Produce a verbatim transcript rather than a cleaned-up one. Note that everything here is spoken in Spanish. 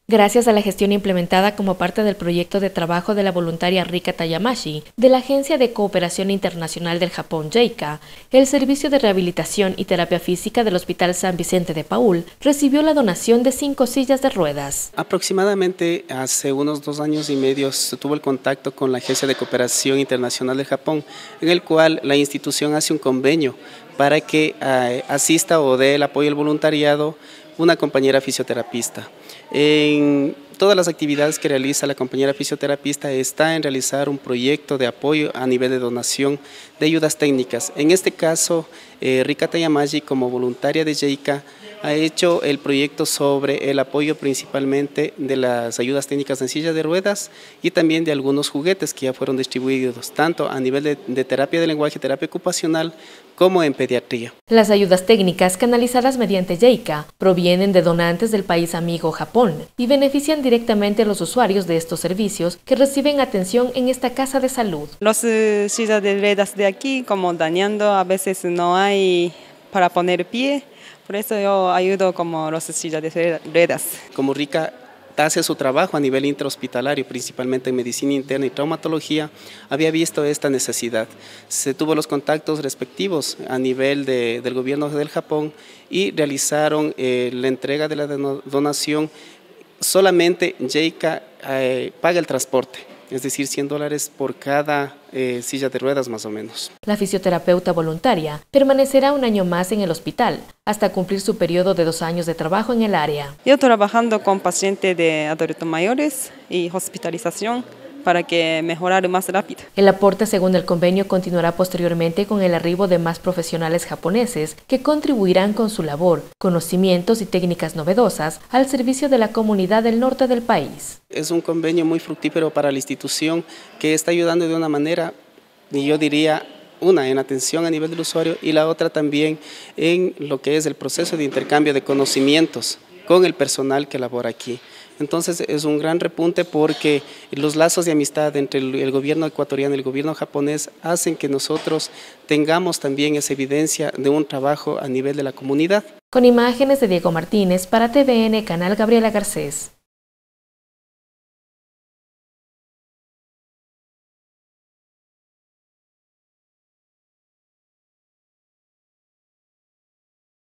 Gracias a la gestión implementada como parte del proyecto de trabajo de la voluntaria Rika Tayamashi de la Agencia de Cooperación Internacional del Japón, JICA, el Servicio de Rehabilitación y Terapia Física del Hospital San Vicente de Paúl recibió la donación de cinco sillas de ruedas. Aproximadamente hace unos dos años y medio se tuvo el contacto con la Agencia de Cooperación Internacional del Japón, en el cual la institución hace un convenio para que eh, asista o dé el apoyo al voluntariado una compañera fisioterapista. En todas las actividades que realiza la compañera fisioterapista está en realizar un proyecto de apoyo a nivel de donación de ayudas técnicas. En este caso, eh, Rika Tayamashi, como voluntaria de JICA, ha hecho el proyecto sobre el apoyo principalmente de las ayudas técnicas en silla de ruedas y también de algunos juguetes que ya fueron distribuidos, tanto a nivel de, de terapia de lenguaje, terapia ocupacional, como en pediatría. Las ayudas técnicas canalizadas mediante JICA provienen de donantes del país amigo Japón y benefician directamente a los usuarios de estos servicios que reciben atención en esta casa de salud. Las uh, sillas de ruedas de aquí, como dañando, a veces no hay para poner pie. Por eso yo ayudo como las sillas de ruedas. Como Rika hace su trabajo a nivel intrahospitalario, principalmente en medicina interna y traumatología, había visto esta necesidad. Se tuvo los contactos respectivos a nivel de, del gobierno del Japón y realizaron eh, la entrega de la donación. Solamente JICA eh, paga el transporte, es decir, cien dólares por cada eh, silla de ruedas más o menos. La fisioterapeuta voluntaria permanecerá un año más en el hospital, hasta cumplir su periodo de dos años de trabajo en el área. Yo trabajando con pacientes de adultos mayores y hospitalización para que mejorar más rápido. El aporte según el convenio continuará posteriormente con el arribo de más profesionales japoneses que contribuirán con su labor, conocimientos y técnicas novedosas al servicio de la comunidad del norte del país. Es un convenio muy fructífero para la institución que está ayudando de una manera, y yo diría, una en atención a nivel del usuario y la otra también en lo que es el proceso de intercambio de conocimientos con el personal que labora aquí. Entonces es un gran repunte porque los lazos de amistad entre el, el gobierno ecuatoriano y el gobierno japonés hacen que nosotros tengamos también esa evidencia de un trabajo a nivel de la comunidad. Con imágenes de Diego Martínez para T V N Canal Gabriela Garcés.